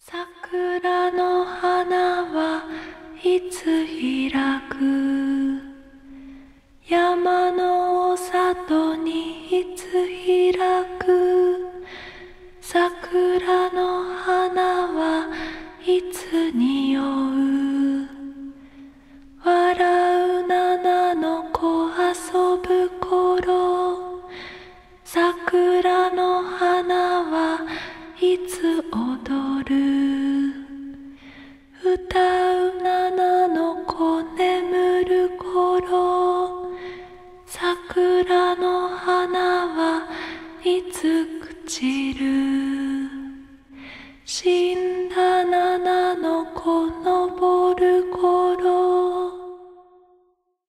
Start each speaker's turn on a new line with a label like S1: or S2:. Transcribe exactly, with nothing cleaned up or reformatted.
S1: 桜の花はいつ開く、山のお里にいつ開く、桜の花はいつ匂う、笑う七の子遊ぶ頃、桜の花はいつ踊る、歌う七の子眠る頃、桜の花はいつ朽ちる。